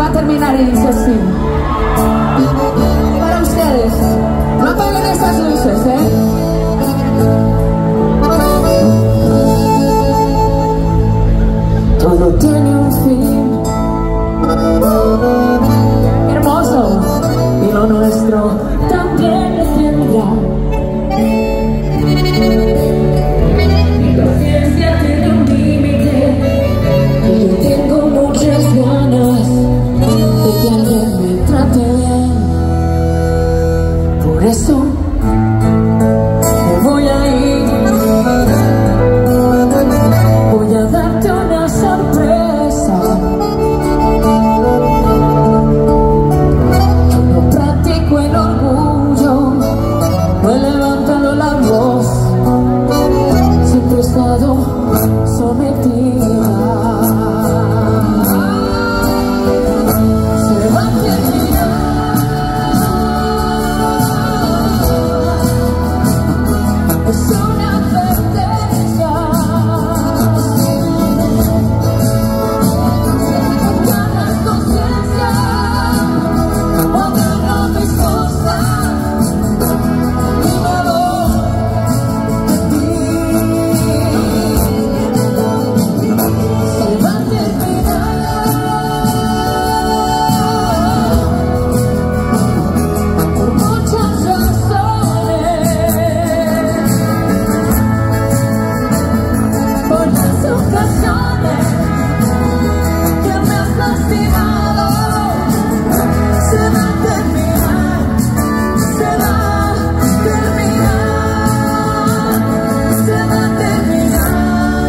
va a terminar y dice así. Para ustedes, no apaguen esas luces, Todo tiene un fin hermoso y lo nuestro también lo tendrá. Mi paciencia tiene un límite y yo tengo muchas ganas de que alguien me trate bien. Por eso me voy a ir. Voy a darte una sorpresa. Yo no practico el orgullo, no he levantado la voz, siempre he estado sometida. Se va a terminar. Es una advertencia. Ganas conciencia, otra no me esposa, y me voy de ti. Se va a terminar por muchas razones, por las ocasiones que me has lastimado. Se va a terminar, se va a terminar, se va a terminar.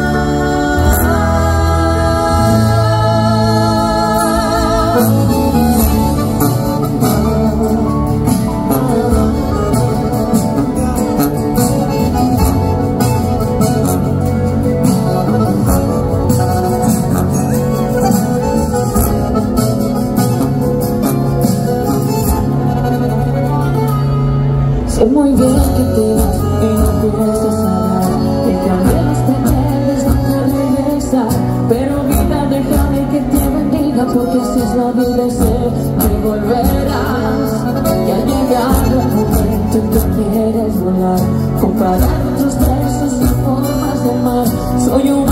Sé muy bien que te vas y no piensas hablar, que también los pretendes no te regresar. Pero vida, déjame que te bendiga, porque así es la vida y sé que volverás. Y ha llegado el momento en que quieres volar, comparar otros versos y formas de amar. Soy un